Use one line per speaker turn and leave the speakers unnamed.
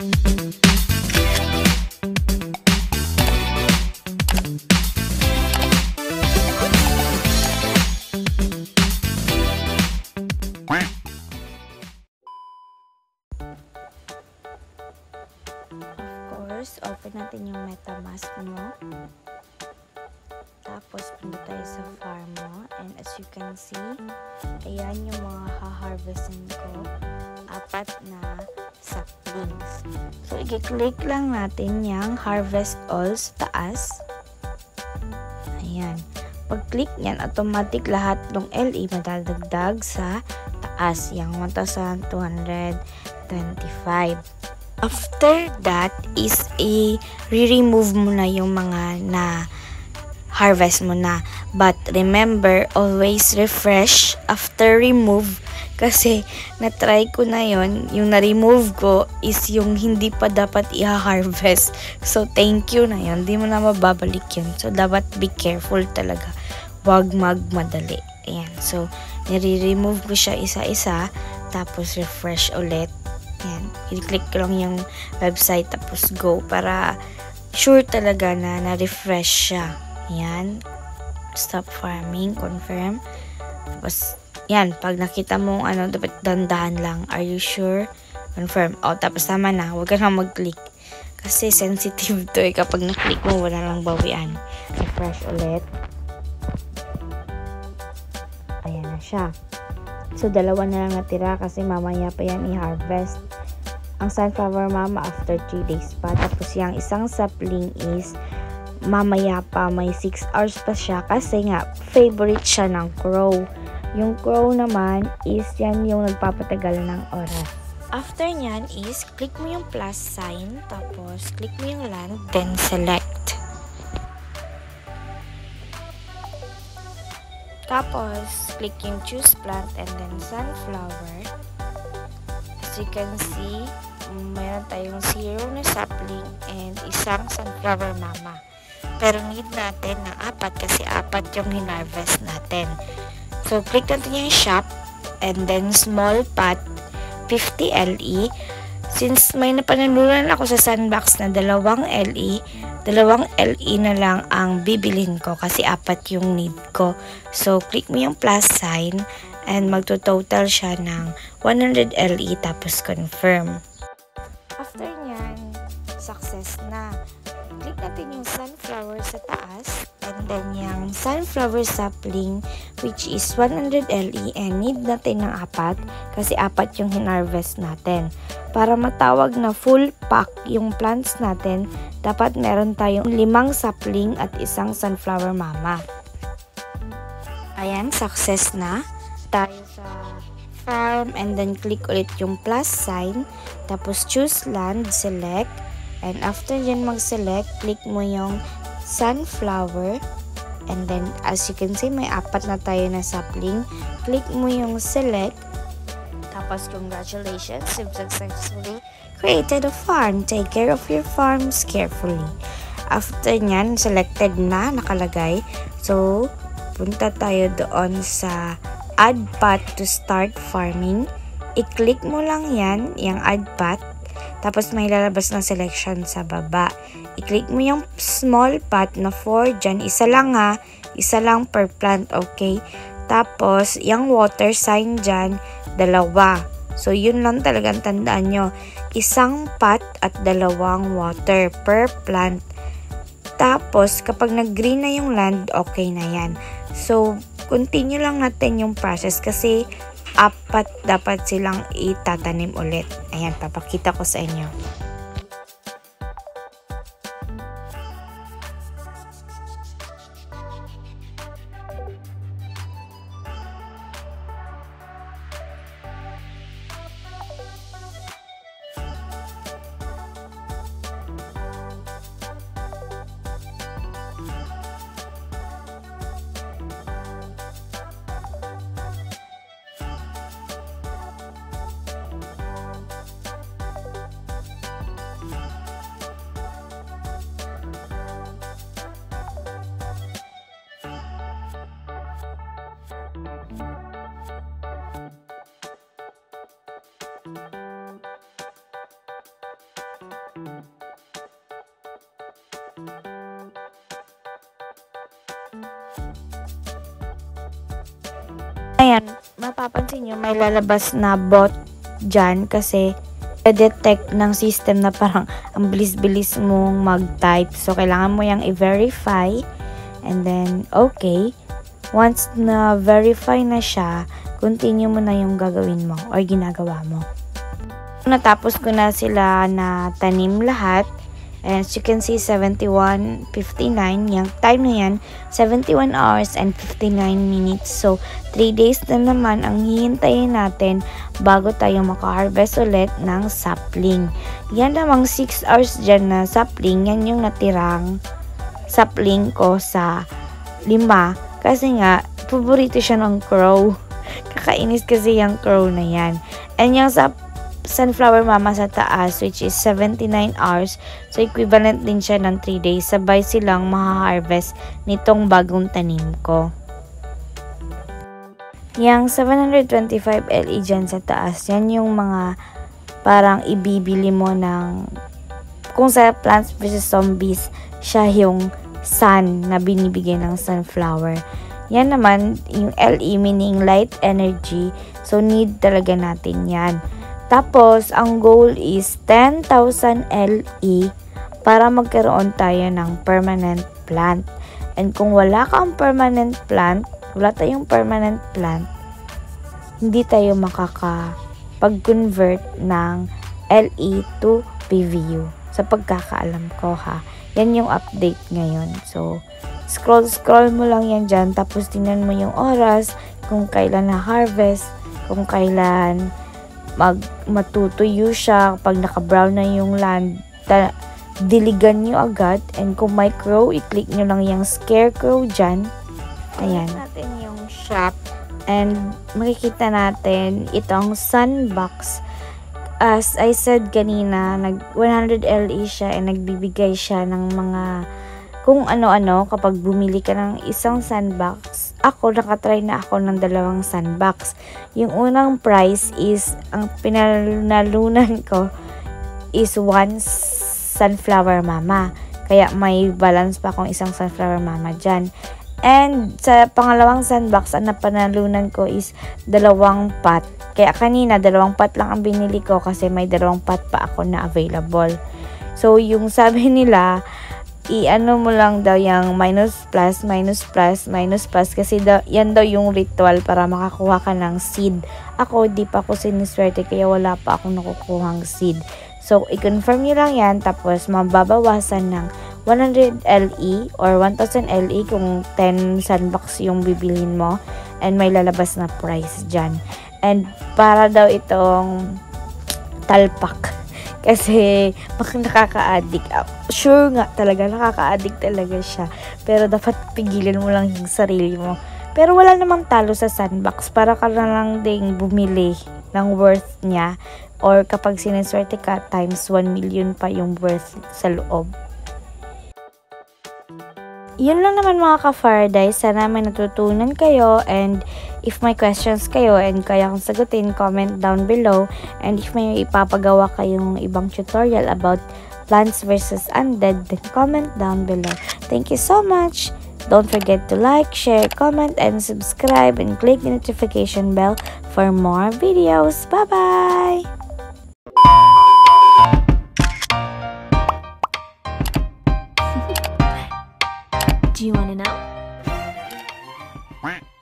Open natin yung MetaMask mo. Tapos, punta tayo sa farm mo. And as you can see, ayan yung mga ha-harvestin ko. 4 na saplings. So, i-click lang natin yung harvest all sa taas. Ayan. Pag-click nyan, automatic lahat ng LE madadagdag sa taas. Yung 1,225. After that is re-remove mo na yung mga na harvest mo na. But remember, always refresh after remove kasi na-try ko na yon. Yung na-remove ko is yung hindi pa dapat i-harvest. So, thank you na yun. Hindi mo na mababalik yun. So, dapat be careful talaga. Huwag magmadali. Ayan. So, nire-remove ko siya isa-isa. Tapos, refresh ulit. Yan. I-click ko lang yung website tapos go para sure talaga na na-refresh siya. Yan. Stop farming. Confirm. Tapos, yan. Pag nakita mo dapat dandahan lang. Are you sure? Confirm. O, tapos tama na. Huwag ka na mag-click. Kasi sensitive to eh. Kapag na-click mo, wala lang bawian. Refresh ulit. Ayan na siya. So, 2 na lang natira kasi mamaya pa yan i-harvest. Ang sunflower mama after 3 days pa. Tapos yung isang sapling is mamaya pa, may 6 hours pa siya kasi nga favorite siya ng crow. Yung crow naman is yan yung nagpapatagal ng oras. After nyan is click mo yung plus sign, tapos click mo yung land, then select. Tapos click yung choose plant and then sunflower. As you can see, mayroon tayong 0 na sapling and isang sunflower mama. Pero need natin ng 4 kasi 4 yung hinarvest natin. So, click natin yung shop and then small pot 50 LE. Since may napanalunan ako sa sunbox na 2 LE, 2 LE na lang ang bibilin ko kasi 4 yung need ko. So, click mo yung plus sign and magto-total siya ng 100 LE tapos confirm. After nyan, success na. Click natin yung sunflower sa taas and then yung sunflower sapling which is 100 LE and need natin ng 4 kasi 4 yung hinarvest natin. Para matawag na full pack yung plants natin, dapat meron tayong 5 sapling at isang sunflower mama. Ayan, success na. Tayo sa farm and then click ulit yung plus sign. Tapos choose land, select. And after dyan mag-select, click mo yung sunflower. And then as you can see, may 4 na tayo na sapling. Click mo yung select. Tapos congratulations, you've successfully created a farm. Take care of your farms carefully. After nyan, selected na, nakalagay. So, punta tayo doon sa add path to start farming. I-click mo lang yan, yung add path. Tapos may lalabas na selection sa baba. I-click mo yung small path na 4 dyan. Isa lang ha. Isa lang per plant, okay? Tapos, yung water sign dyan, 2. So, yun lang talagang tandaan nyo. Isang pot at 2 water per plant. Tapos, kapag nag-green na yung land, okay na yan. So, continue lang natin yung process kasi 4 dapat silang itatanim ulit. Ayan, papakita ko sa inyo. Ayan, mapapansin nyo, may lalabas na bot dyan kasi detect ng system na parang ang bilis-bilis mong mag-type. So, kailangan mo yung i-verify and then, okay. Once na verify na siya, continue mo na yung gagawin mo or ginagawa mo. Natapos ko na sila na tanim lahat. And as you can see, 71:59. Yung time na yan, 71 hours and 59 minutes. So, 3 days na naman ang hihintayin natin bago tayo maka-harvest ulit ng sapling. Yan namang 6 hours dyan na sapling. Yan yung natirang sapling ko sa 5. Kasi nga, paborito siya ng crow. Kakainis kasi yung crow na yan. And yung sunflower mama sa taas, which is 79 hours. So, equivalent din siya ng 3 days. Sabay silang maha-harvest nitong bagong tanim ko. Yang 725 LE dyan sa taas, yan yung mga parang ibibili mo ng, kung sa Plants vs Zombies, siya yung sun na binibigay ng sunflower. Yan naman, yung LE meaning light energy. So, need talaga natin yan. Tapos, ang goal is 10,000 LE para magkaroon tayo ng permanent plant. And kung wala kang permanent plant, wala tayong permanent plant, hindi tayo makakapag-convert ng LE to PVU. Sa pagkakaalam ko ha. Yan yung update ngayon. So, scroll mo lang yan dyan. Tapos, tingnan mo yung oras, kung kailan na-harvest, kung kailan matutuyo siya. Pag naka-brown na yung land, diligan nyo agad. And kung may crow, i-click nyo lang yung scarecrow dyan. Ayan. Natin yung shop. And makikita natin itong sunbox. As I said kanina, 100 LE siya and nagbibigay siya ng mga kung ano-ano kapag bumili ka ng isang sunbox. Ako, nakatry na ako ng 2 sunbox. Yung unang price is, ang pinanalunan ko is 1 sunflower mama. Kaya may balance pa akong isang sunflower mama dyan. And sa pangalawang sunbox, ang napanalunan ko is 2 pot. Kaya kanina, 2 pot lang ang binili ko kasi may 2 pot pa ako na available. So, yung sabi nila, i-ano mo lang daw yung minus plus kasi yan daw yung ritual para makakuha ka ng seed. Ako, di pa ako siniswerte kaya wala pa akong nakukuhang seed. So, i-confirm nyo lang yan tapos mababawasan ng 100 LE or 1,000 LE kung 10 sunbox yung bibilhin mo and may lalabas na price dyan. And para daw itong talpak. Kasi nakaka-addict. Sure nga talaga, nakaka-addict talaga siya. Pero dapat pigilan mo lang yung sarili mo. Pero wala namang talo sa sunbox. Para ka na lang ding bumili ng worth niya. Or kapag sineswerte ka, times 1 million pa yung worth sa loob. Yun lang naman mga ka-Faraday. Sana may natutunan kayo. And if may questions kayo and kaya kong sagutin, comment down below. And if may ipapagawa kayong ibang tutorial about Plants vs Undead, then comment down below. Thank you so much. Don't forget to like, share, comment, and subscribe. And click the notification bell for more videos. Bye-bye! Do you want to know?